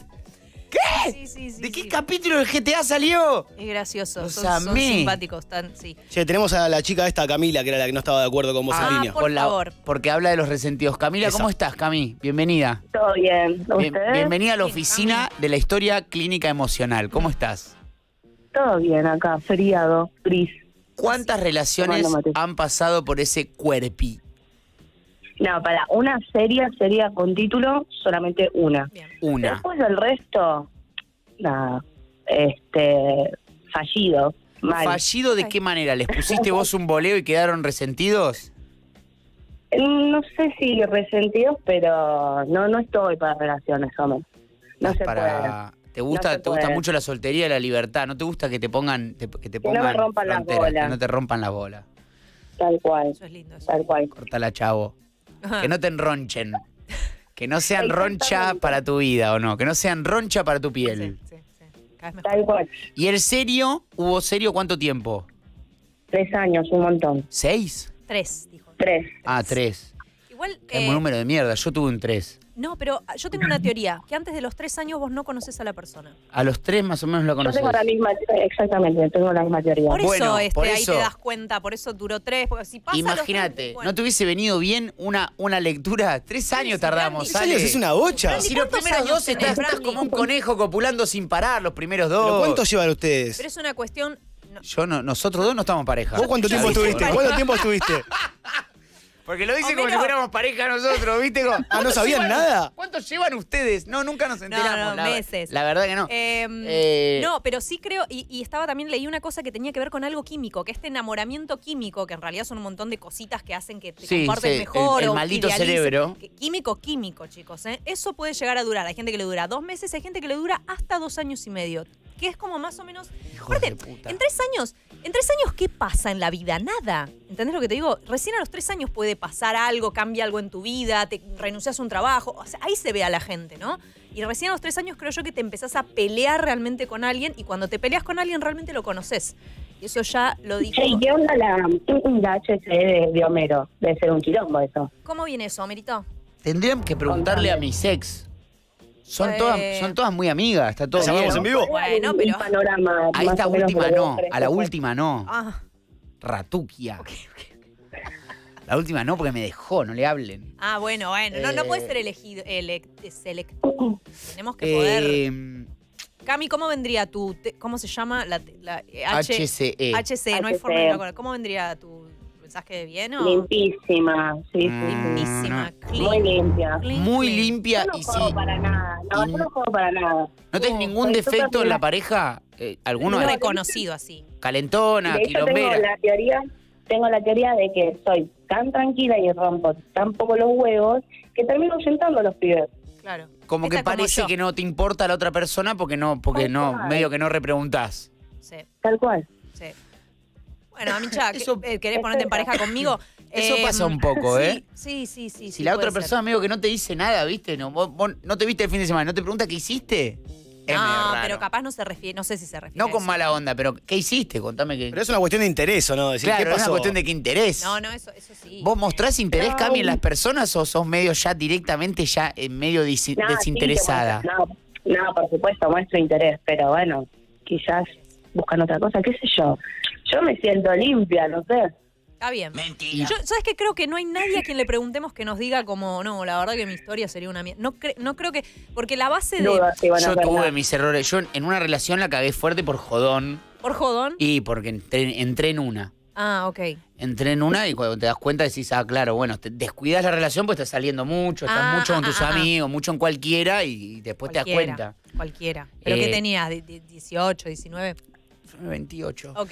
¿Qué? Sí, ¿De qué capítulo del GTA salió? Es gracioso. Los Son amé. simpáticos. Sí. Che, tenemos a la chica esta, Camila, que era la que no estaba de acuerdo con vos en línea. por favor. Porque habla de los resentidos. Camila, Esa. ¿cómo estás, Cami? Bienvenida. Todo bien. ¿Ustedes? Bienvenida a la oficina de la historia clínica emocional. ¿Cómo estás? Todo bien acá, feriado, gris. ¿Cuántas relaciones Tomando mate. han pasado por ese cuerpi? No, para una serie con título, solamente una. Una. Después del resto, nada, fallido. Mal. ¿Fallido de qué manera? ¿Les pusiste vos un voleo y quedaron resentidos? No sé si resentidos, pero no estoy para relaciones, hombre. No se Para... ¿Te gusta, No se te gusta puede. mucho la soltería y la libertad? ¿No te gusta que te pongan, que te no me pongan rompan las fronteras, bolas. que no te rompan la bola? puede. Tal cual. Eso es lindo. Tal cual. Cortala, chavo. Que no te enronchen. Que no sean roncha para tu vida, ¿o no? Que no sean roncha para tu piel. Tal cual. ¿Y el serio? ¿Hubo serio cuánto tiempo? 3 años, un montón. ¿6? 3, dijo. 3. Ah, 3. Igual. Es un número de mierda. Yo tuve un 3. No, pero yo tengo una teoría, que antes de los 3 años vos no conoces a la persona. A los 3 más o menos lo Yo conoces. tengo la misma, exactamente, tengo la misma teoría. Por eso, Bueno, por ahí eso. te das cuenta, por eso duró 3, porque si pasa los Imagínate, tres, bueno. ¿no te hubiese venido bien una lectura? 3 años tardamos, ¿3 años Ale. es una bocha? Si los ¿Cuántos primeros años 2 tenés, estás Brandy? como un conejo copulando sin parar, los primeros 2. ¿Pero cuánto llevan ustedes? Pero es una cuestión. Yo no, nosotros 2 no estamos pareja. ¿Vos cuánto Ya tiempo viste, estuviste? ¿no? ¿Cuánto tiempo estuviste? Porque lo dicen O como si menos. fuéramos pareja nosotros, ¿viste? ¿no ¿Cuánto sabían llevan- nada? ¿Cuánto llevan ustedes? No, nunca nos enteramos. No, meses. La verdad que no. No, pero sí creo, y estaba también, leí una cosa que tenía que ver con algo químico, que este enamoramiento químico, que en realidad son un montón de cositas que hacen que te Sí, comportes sí, mejor. el o maldito idealices. cerebro. Químico, chicos. Eso puede llegar a durar. Hay gente que le dura 2 meses, hay gente que le dura hasta 2 años y medio. Que es como más o menos. Aparte, en 3 años, ¿qué pasa en la vida? Nada. ¿Entendés lo que te digo? Recién a los 3 años puede pasar algo, cambia algo en tu vida, te renuncias a un trabajo. O sea, ahí se ve a la gente, ¿no? Y recién a los 3 años creo yo que te empezás a pelear realmente con alguien, y cuando te peleas con alguien realmente lo conoces. Y eso ya lo dijo. Che, ¿y qué onda la HC de Homero? Debe ser un quilombo eso. ¿Cómo viene eso, Merito? Tendrían que preguntarle a mis ex. Son todas muy amigas, está todo ¿La bien. llamamos en vivo? Bueno, Un pero. panorama A más esta o menos última de los no, tres a la cosas. última no. Ah, Ratuquia. La última no porque me dejó, no le hablen. bueno. No puede ser elegido. Selectivo. Tenemos que poder. Cami, ¿cómo vendría cómo se llama? HCE. HCE, no hay forma de acordar. ¿Cómo vendría tu mensaje de bien o? Limpísima, sí. Limpísima, Muy limpia. Muy limpia Yo no y juego sí. para nada. No, yo no juego para nada. ¿No tenés ningún soy defecto súper en la pareja? ¿Alguno? Muy reconocido así. Calentona, De hecho, quilombera. tengo la teoría de que soy tan tranquila y rompo tan poco los huevos que termino ahuyentando a los pibes. Claro. Como que Esta como parece yo. que no te importa la otra persona porque no, medio que no repreguntás. Sí, Tal cual. sí. Bueno, Amicha, Eso- ¿querés ponerte en pareja conmigo? Eso pasa un poco, ¿eh? Sí. Si la otra persona medio que no te dice nada, ¿viste? No, vos no te viste el fin de semana, no te pregunta qué hiciste. Es medio No, raro. pero capaz no se refiere, no sé si se refiere No a con eso. mala onda, pero ¿qué hiciste? Contame qué. Pero es una cuestión de interés, ¿o no? Decir, Claro, ¿qué es pasó? una cuestión de qué interés. No, eso sí. ¿Vos mostrás interés, Cami, en las personas o sos medio ya directamente medio No, desinteresada? Sí, no, por supuesto, muestro interés, pero bueno, quizás buscan otra cosa, qué sé yo. Yo me siento limpia, no sé. Está bien. Mentira. ¿Sabes qué? Creo que no hay nadie a quien le preguntemos que nos diga como, no, la verdad que mi historia sería una mierda. No creo que, porque la base de... Dudas si van a Yo hacer tuve nada. mis errores. Yo en una relación la cagué fuerte por jodón ¿Por jodón? y porque entré en una. Ah, ok. Entré en una y cuando te das cuenta decís, claro, bueno, te descuidas la relación pues estás saliendo mucho, estás mucho con tus amigos, mucho en cualquiera y después te das cuenta. Cualquiera. ¿Pero qué tenías? ¿18, 19? 28. Ok.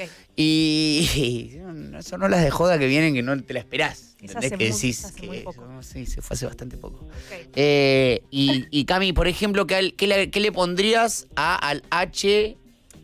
Y son olas de joda que vienen que no te la esperás. Esa ¿Entendés? hace Que muy- decís esa hace que muy poco. sí, se fue hace bastante poco. Ok. Y Cami, por ejemplo, ¿qué le pondrías al H?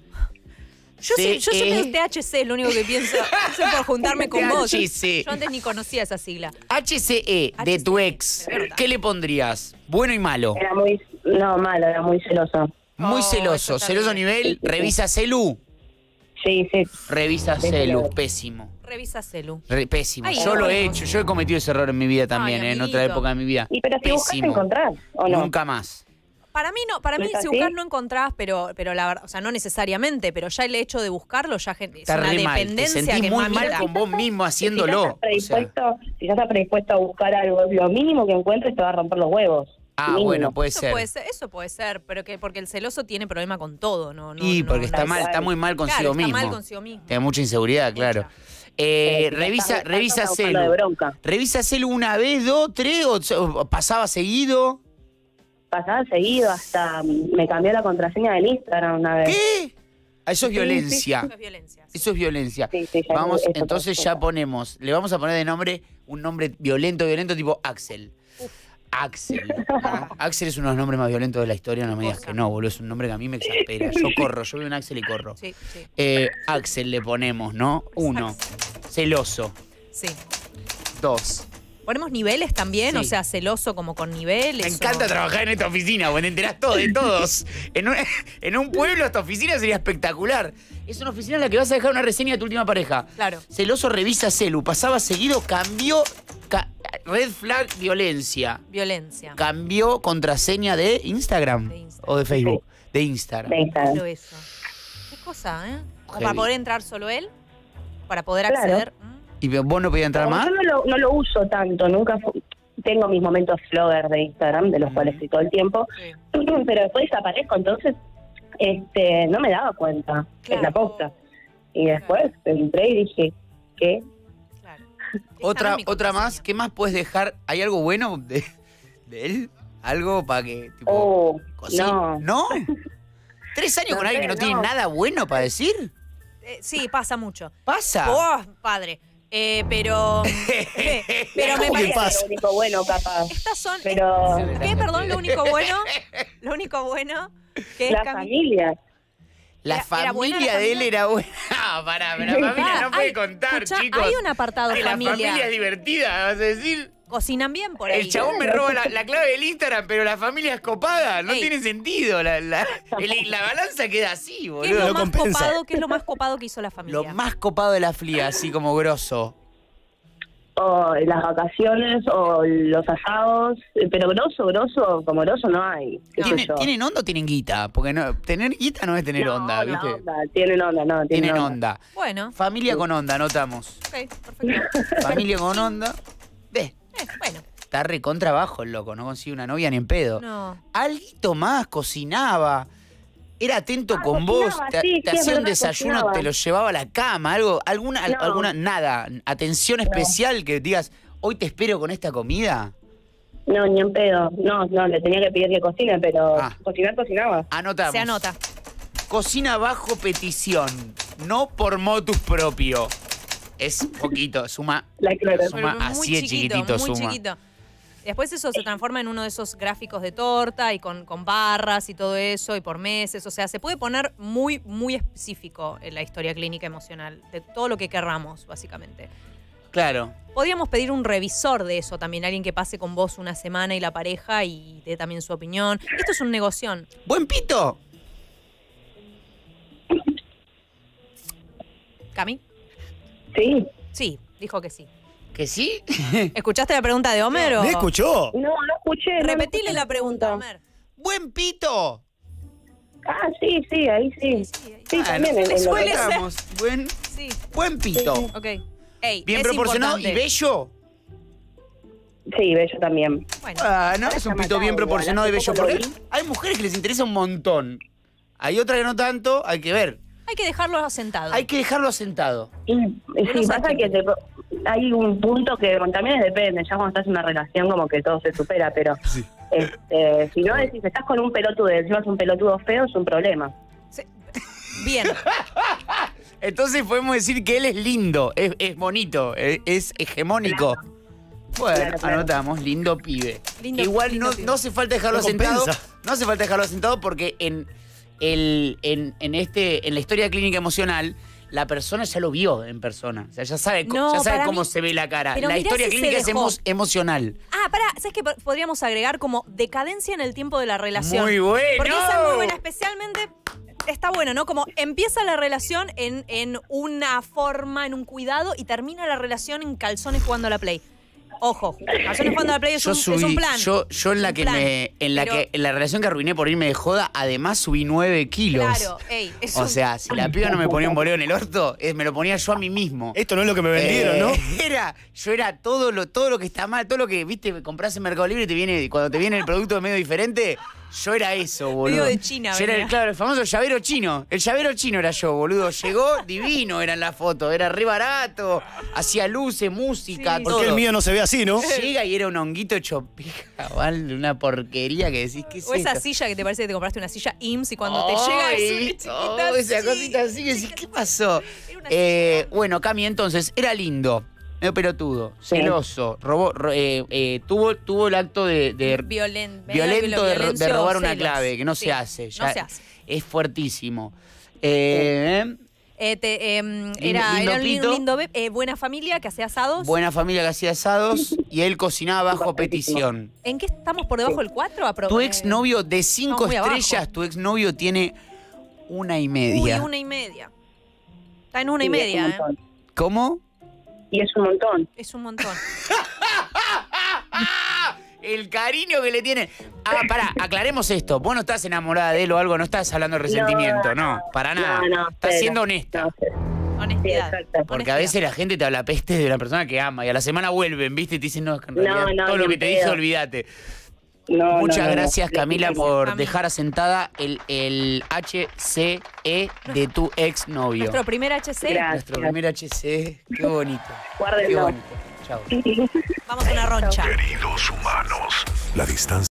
Yo siempre el THC es lo único que pienso. Eso por juntarme con vos. THC. Yo antes ni conocía esa sigla. HCE de tu ex, ¿qué le pondrías? Bueno y malo. Era malo, era muy celoso. Muy eso celoso. está Celoso bien. nivel, revisa celu. Sí. Revisa Sí, celu, claro. pésimo. Revisa celu. Pésimo. Ay, Yo lo he bueno. hecho, yo he cometido ese error en mi vida también, Ay, en otra amiguito. época de mi vida. Y pero si buscas Pésimo. encontrar, ¿o no? Nunca más. Para mí no, para mí ¿Es así? si buscas no encontrás, pero la verdad, o sea, no necesariamente, pero ya el hecho de buscarlo ya es Está una re mal. Te dependencia sentís que muy mamita. mal con vos mismo Si haciéndolo. ya estás predispuesto a buscar algo, lo mínimo que encuentres te va a romper los huevos. Mínimo. Bueno, puede Eso ser. puede ser, pero porque el celoso tiene problema con todo, ¿no? Y porque está mal. está muy mal consigo Claro, mismo. está mal consigo mismo. Tiene mucha inseguridad, claro. Revisa Estás celu. de bronca. ¿Revisa celu una vez, dos, tres o pasaba seguido? Pasaba seguido, hasta me cambió la contraseña del Instagram una vez. ¿Qué? Eso es violencia. Eso es violencia. Eso es violencia. Sí, ya Vamos, eso entonces pasa. ya ponemos, le vamos a poner de nombre un nombre violento tipo Axel. Axel. Axel es uno de los nombres más violentos de la historia, no me digas que no, boludo, es un nombre que a mí me exaspera. Yo veo un Axel y corro. Sí. Axel le ponemos, ¿no? 1. Celoso. Sí. 2. Ponemos niveles también, Sí. o sea, celoso como con niveles. Me encanta trabajar en esta oficina, porque te enterás todo de todos. En un pueblo esta oficina sería espectacular. Es una oficina en la que vas a dejar una reseña de tu última pareja. Claro. Celoso revisa celu, pasaba seguido, cambió red flag violencia. Violencia. Cambió contraseña de Instagram, o de Facebook. De Instagram. Claro, eso. Qué cosa, ¿eh? Como para Heavy. poder entrar solo él, para poder Claro. acceder. ¿Y vos no podías entrar Como más? yo no lo uso tanto, tengo mis momentos flogger de Instagram, de los cuales estoy todo el tiempo, pero después desaparezco, entonces no me daba cuenta, es la posta. Y después entré y dije, ¿qué? Otra más, ¿qué más puedes dejar? ¿Hay algo bueno de él? ¿Algo para que, tipo, no. ¿No? 3 años con No alguien que no sé, tiene no. nada bueno para decir. Sí, pasa mucho. ¿Pasa? Oh, padre. Pero me ¿Cómo que parece pasa? Lo único bueno, capaz. Estas son. Pero... ¿Qué? Perdón, lo único bueno. Lo único bueno. Que es La Cami- familia. La ¿Era buena familia la de él familia? era buena. Pará, pero la familia no puede contar, escuchá, chicos. hay un apartado Ay, familia. La familia es divertida, vas a decir. Cocinan bien por ahí. El chabón me roba la clave del Instagram, pero la familia es copada. No Ey. tiene sentido. La balanza queda así, boludo. ¿Qué es lo No más compensa. copado? ¿Qué es lo más copado que hizo la familia? Lo más copado de la flia, así como grosso. O las vacaciones, o los asados, pero grosso, como grosso no hay. ¿Qué sé yo? ¿Tienen onda o tienen guita? Porque tener guita no es tener onda, ¿viste? Tienen onda, no. Tienen onda. Bueno. Familia con onda, anotamos. Ok, perfecto. Familia con onda. Bueno. Está recontra bajo el loco, no consigue una novia ni en pedo. No. Alguito más, cocinaba. Era atento con cocinaba, vos, te, sí, te sí, es hacía un verdad, desayuno, cocinaba. te lo llevaba a la cama, alguna, nada, atención especial que digas, hoy te espero con esta comida. No, ni en pedo. No, le tenía que pedir que cocine, pero cocinaba. Anotamos. Se anota. Cocina bajo petición, no por motus propio. Es poquito, suma así de chiquitito, muy suma. chiquito. Después eso se transforma en uno de esos gráficos de torta y con barras y todo eso y por meses. O sea, se puede poner muy, muy específico en la historia clínica emocional, de todo lo que querramos, básicamente. Claro. Podríamos pedir un revisor de eso también, alguien que pase con vos una semana y la pareja y dé también su opinión. Esto es un negoción. ¡Buen pito! ¿Cami? Sí. Sí, dijo que sí. ¿Que sí? ¿Escuchaste la pregunta de Homer o...? ¿Me escuchó? No escuché. Repetile la pregunta, Homer. ¡Buen pito! Ah, sí, ahí sí. Sí, también. no, en suele lo- ser. Vamos, buen pito. Ok. Ey, Bien es proporcionado importante. y bello. Sí, bello también. Bueno. Ah, no, es un pito bien proporcionado y bello. Hace poco Porque lo vi. hay mujeres que les interesa un montón. Hay otras que no tanto, hay que ver. Hay que dejarlo sentado. Hay que dejarlo asentado. Y sí, pasa que hay un punto que también depende. Ya cuando estás en una relación como que todo se supera, pero si no decís, estás con un pelotudo y encima es un pelotudo feo, es un problema. Bien. Entonces podemos decir que él es lindo, es bonito, es hegemónico. Bueno, Claro. anotamos, lindo pibe. Lindo- Igual lindo no, pibe. no hace falta dejarlo No sentado. compensa. No hace falta dejarlo sentado porque en la historia clínica emocional, la persona ya lo vio en persona. O sea, ya sabe, No, ya sabe para cómo mí- se ve la cara. pero La mirá historia si se clínica es dejó. emocional. Ah, pará, ¿sabes qué podríamos agregar como decadencia en el tiempo de la relación? Muy bueno. Porque esa es muy buena, especialmente está bueno, ¿no? Como empieza la relación en una forma, en un cuidado y termina la relación en calzones jugando a la Play. Ojo, calzones jugando a la Play es un plan. Yo en la Un que plan. en la relación que arruiné por irme de joda, además subí 9 kilos. Claro, ey, es O un- sea, si la piba no me ponía un boleo en el orto, me lo ponía yo a mí mismo. Esto no es lo que me vendieron, ¿no? Yo era todo lo que está mal, todo lo que, viste, compras en Mercado Libre y cuando te viene el producto medio diferente, yo era eso, boludo. Medio de China, Yo era venía. claro, el famoso llavero chino. El llavero chino era yo, boludo. Llegó divino, era en la foto. Era re barato, hacía luces, música, Sí, todo. Porque el mío no se ve así, ¿no? Llega y era un honguito hecho pija, ¿vale? Una porquería que decís, ¿qué es O esa esto? silla que te parece que te compraste una silla IMSS y cuando te llega es una chiquita esa así. cosita así que decís, ¿qué pasó? Era una silla. Bueno, Cami, entonces, era lindo, medio pelotudo, celoso, tuvo el acto de violento de violencia robar o una celos. clave, que no Sí, se hace. no Ya se hace. Es fuertísimo. Era lindo un pito. lindo buena familia que hacía asados. Buena familia que hacía asados y él cocinaba bajo petición. ¿En qué estamos por debajo del 4? Tu exnovio de 5 muy abajo. estrellas, tu exnovio tiene 1,5. Uy, 1,5. Está en 1,5, es un montón. ¿Cómo? Y es un montón. Es un montón. El cariño que le tiene. Ah, pará, aclaremos esto. Vos no estás enamorada de él o algo, no estás hablando de resentimiento, no, para nada. No, Estás cero. siendo honesta. No, cero. Honestidad. Sí, exacto. Porque a veces la gente te habla peste de una persona que ama y a la semana vuelven, ¿viste? Y te dicen, no, es que en realidad No, todo ni lo que en te dije, pedo. olvídate. No, Muchas no, gracias, no. Camila, por Cami. dejar asentada el HCE de tu exnovio. Nuestro primer HC. Gracias. Nuestro primer HCE. Qué bonito. Qué Guárdenlo. bonito. Chao. Vamos a una roncha. Queridos humanos, la distancia